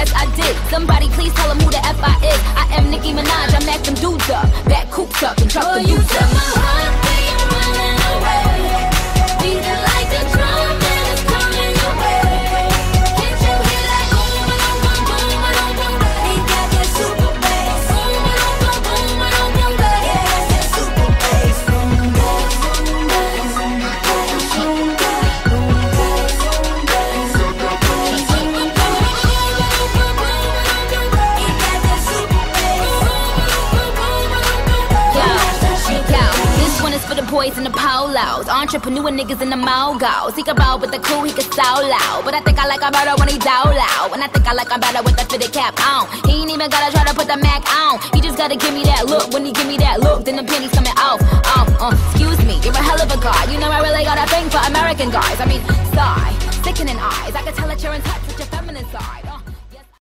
yes I did. Somebody please tell him who the F I is. I am Nicki Minaj, I mack them dudes up. Back cooped up and truck them dudes up. My heart beat running away. Beating like the drum and it's coming away. Can't you hear that boom, boom, boom, boom, boom, boom? He got that super bass. Boom, boom, boom, boom, boom, boom, boom. Yeah, that's that super bass. Boom, boom, boom, boom, boom, boom, boom. For the boys and the polos, entrepreneur niggas in the mogos. He can ball with the cool, he can solo. But I think I like him better when he dolo. And I think I like him better with the fitted cap on. He ain't even gotta try to put the Mac on. He just gotta give me that look. When he give me that look, then the penny's coming off. Excuse me, you're a hell of a guy. You know I really got a thing for American guys. I mean, sigh, sickening eyes. I can tell that you're in touch with your feminine side.